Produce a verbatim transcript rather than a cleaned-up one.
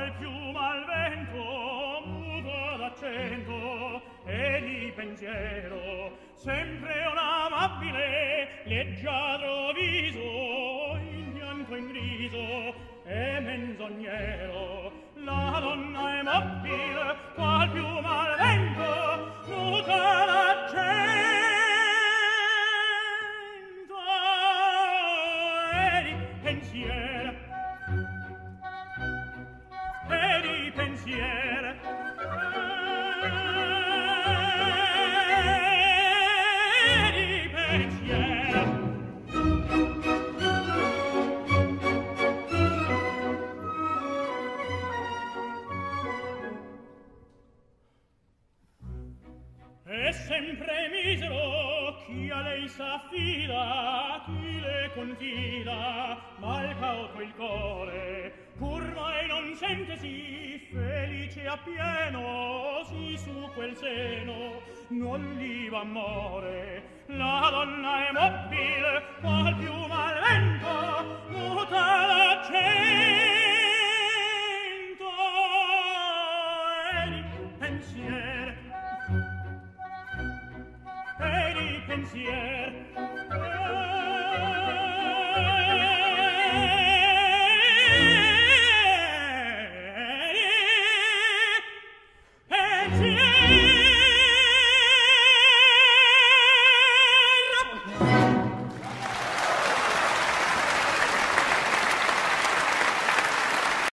qual piuma al vento, muto d'accento e di pensiero, sempre un amabile, leggiadro viso, in pianto in riso e menzognero. La donna è mobile, qual piuma al vento, muta d'accento e di pensiero, e di pensiero, e di pensiero. È sempre misero chi a lei s'affida, chi le confida, mal cauto il core, pur mai non sentesi felice appieno, si su quel seno non gli va amore. La donna è mobile, qual piuma al vento, muta l'accento e di pensiero, e di pensier